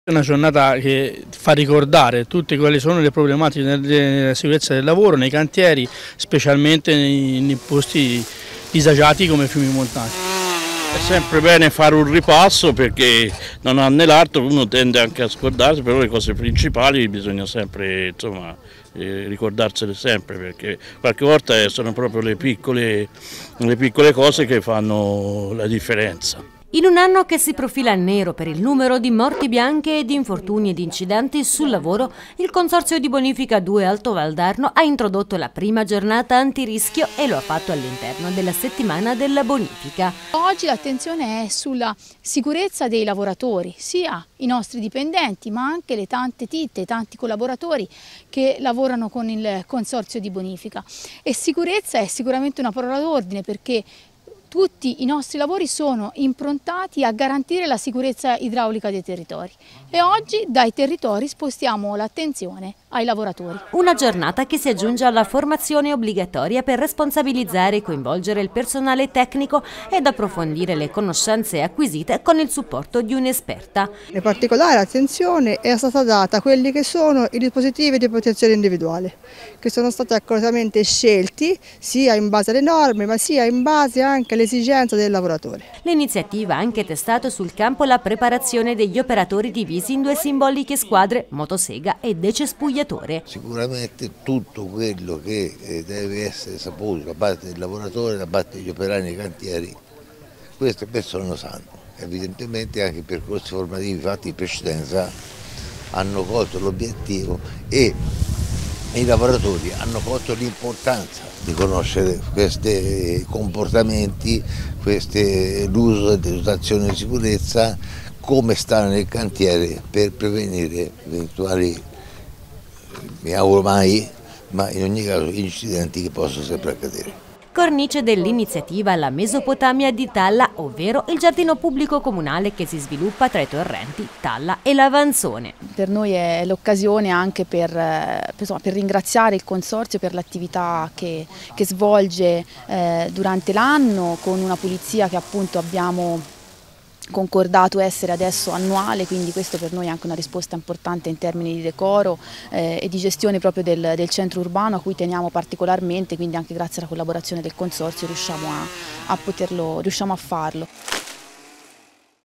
È una giornata che fa ricordare tutte quali sono le problematiche della sicurezza del lavoro nei cantieri, specialmente nei posti disagiati come Fiumi Montani. È sempre bene fare un ripasso perché non ha né l'altro, uno tende anche a scordarsi, però le cose principali bisogna sempre ricordarsele sempre, perché qualche volta sono proprio le piccole cose che fanno la differenza. In un anno che si profila nero per il numero di morti bianche e di infortuni e di incidenti sul lavoro, il Consorzio di Bonifica 2 Alto Valdarno ha introdotto la prima giornata antirischio e lo ha fatto all'interno della settimana della bonifica. Oggi l'attenzione è sulla sicurezza dei lavoratori, sia i nostri dipendenti ma anche le tante ditte, i tanti collaboratori che lavorano con il Consorzio di Bonifica. E sicurezza è sicuramente una parola d'ordine, perché tutti i nostri lavori sono improntati a garantire la sicurezza idraulica dei territori e oggi dai territori spostiamo l'attenzione ai lavoratori. Una giornata che si aggiunge alla formazione obbligatoria per responsabilizzare e coinvolgere il personale tecnico ed approfondire le conoscenze acquisite con il supporto di un'esperta. In particolare attenzione è stata data a quelli che sono i dispositivi di protezione individuale, che sono stati accuratamente scelti sia in base alle norme ma sia in base anche alle esigenze del lavoratore. L'iniziativa ha anche testato sul campo la preparazione degli operatori divisi in due simboliche squadre, motosega e decespugliatore. Sicuramente tutto quello che deve essere saputo da parte del lavoratore, da parte degli operai nei cantieri, queste persone lo sanno. Evidentemente anche i percorsi formativi fatti in precedenza hanno colto l'obiettivo e i lavoratori hanno colto l'importanza di conoscere questi comportamenti, l'uso delle dotazioni di sicurezza, come stare nel cantiere per prevenire eventuali, mi auguro mai, ma in ogni caso incidenti che possono sempre accadere. Cornice dell'iniziativa la Mesopotamia di Talla, ovvero il giardino pubblico comunale che si sviluppa tra i torrenti Talla e l'Avanzone. Per noi è l'occasione anche per ringraziare il Consorzio per l'attività che svolge durante l'anno, con una pulizia che appunto abbiamo concordato essere adesso annuale, quindi questo per noi è anche una risposta importante in termini di decoro e di gestione proprio del centro urbano, a cui teniamo particolarmente, quindi anche grazie alla collaborazione del Consorzio riusciamo a farlo.